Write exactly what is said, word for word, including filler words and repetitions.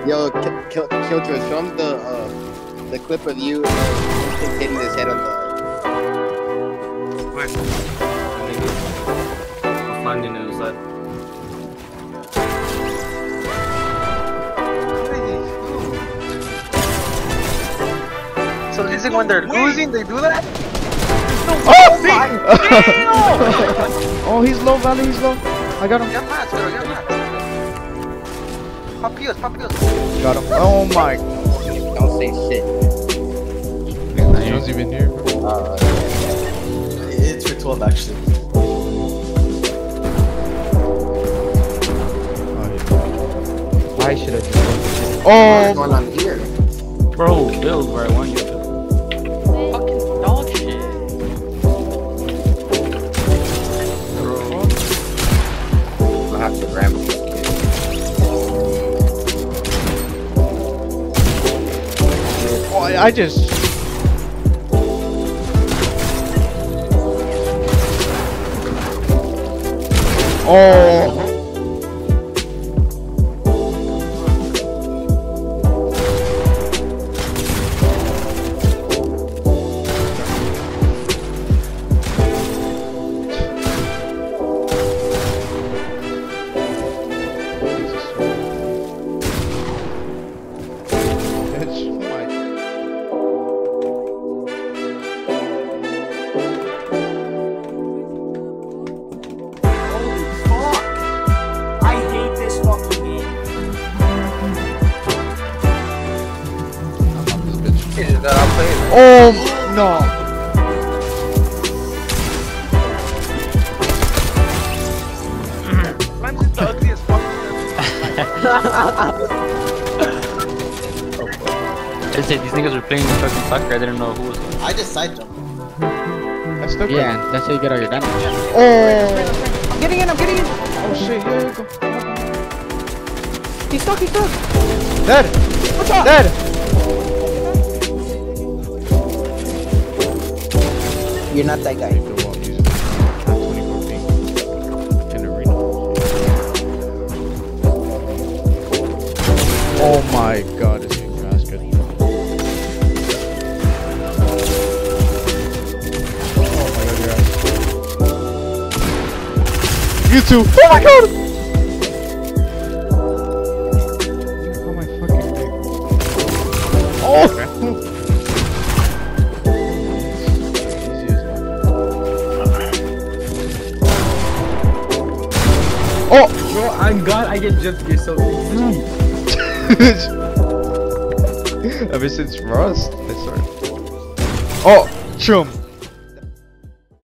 Yo, kill, kill, kill, show him the uh, the clip of you uh, hitting his head on the. Where? I'm finding it. Was that? So is it when they're losing they do that? Oh my! Oh, he's low, Valley. He's low. I got him. Get mats, bro. Get mats. Pop heals, pop heals. Got him. Oh my! Don't say shit. Joe's even here, bro. Uh, It's for twelve actually. I should have just. what's Oh! going on here? Bro, build where I want you to. Fucking dog shit. I have to grab him. Oh, I I just. Oh! Oh no! I'm just the ugliest fucking. I said these niggas were playing fucking soccer. I didn't know who was. I just side jumped. That's the Yeah, that's how you get all your damage. Oh! I'm getting in, I'm getting in. Oh shit! Here you go. He's stuck, he's stuck. Dead! What's up? Dead! You're not that guy. Oh my god, this is basket. Oh my god, you're ass. You too! Oh my god! Oh my fucking dick. Oh! Oh! Bro, I'm God, I get jumped here so easy. Ever since Rust, I started. Oh! Chum!